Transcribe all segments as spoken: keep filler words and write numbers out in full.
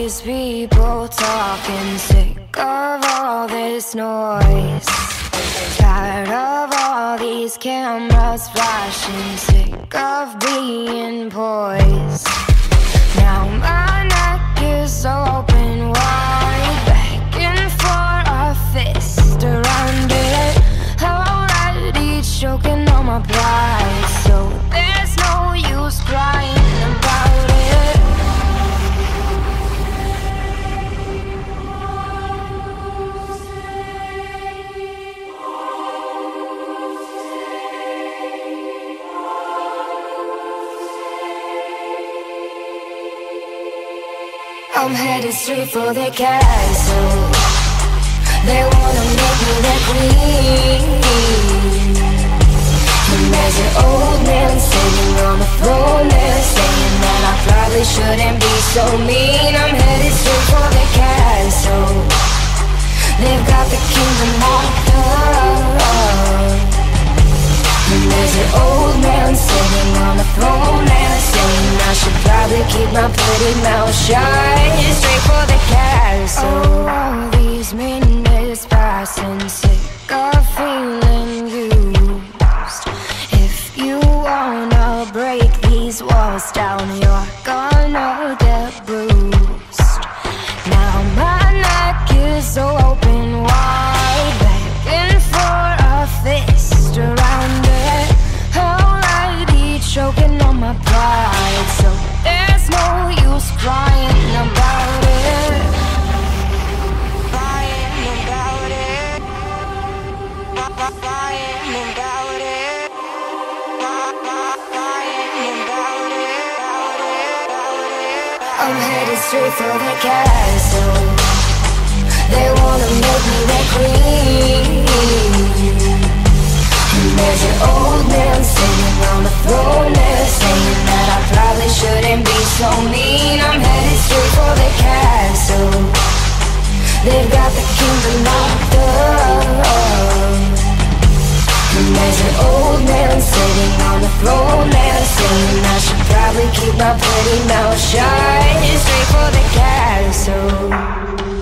these people talking, sick of all this noise, tired of all these cameras flashing, sick of being poised. Now my neck is open wide, begging for a fist around it, already choking on my pride, so there's no use crying about it. I'm headed straight for the castle. They wanna make me their queen, and there's an old man sitting on the throne there, saying that I probably shouldn't be so mean. I'm headed straight for the castle. They've got the kingdom locked up, and there's an old man sitting on the throne there, saying I should probably keep my pretty mouth shut. Straight for the castle. Oh, all these minutes passing, sick of feeling used. If you wanna break these walls down, you're gonna get bruised. Now my neck is open wide, begging for a fist around it, already choking on my pride, so there's no use crying about it. Crying about it. Crying about it. Crying about it. I'm headed straight for the castle. They wanna make me their queen, and there's an old man sitting on the throne there, saying that I probably shouldn't be so mean. I'm headed straight for the castle. They've got the kingdom locked up, and there's an old man sitting on the throne there, saying I should probably keep my pretty mouth shut. Straight for the castle.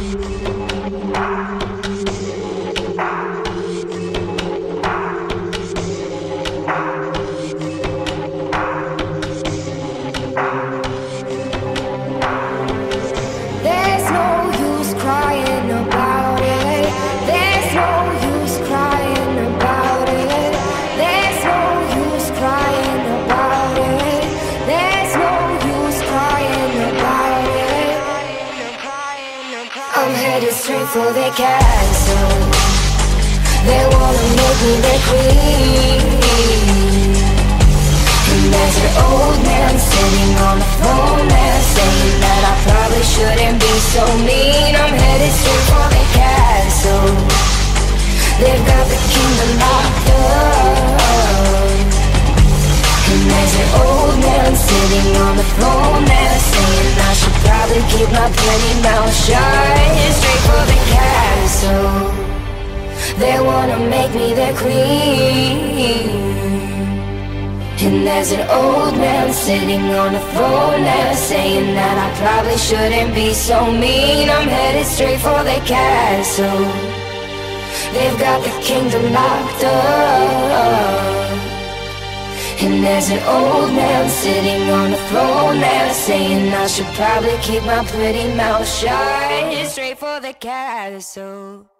I'm headed straight for the castle. They wanna make me their queen, and there's an old man sitting on the throne there, saying that I probably shouldn't be so mean. I'm headed straight for the castle. They've got the kingdom locked up, and there's an old man sitting on the throne there, saying I should probably keep my pretty mouth shut. Straight for the castle. They wanna make me their queen, and there's an old man sitting on the throne there, saying that I probably shouldn't be so mean. I'm headed straight for the castle. They've got the kingdom locked up, and there's an old man sitting on the throne there, saying I should probably keep my pretty mouth shut. Straight for the castle.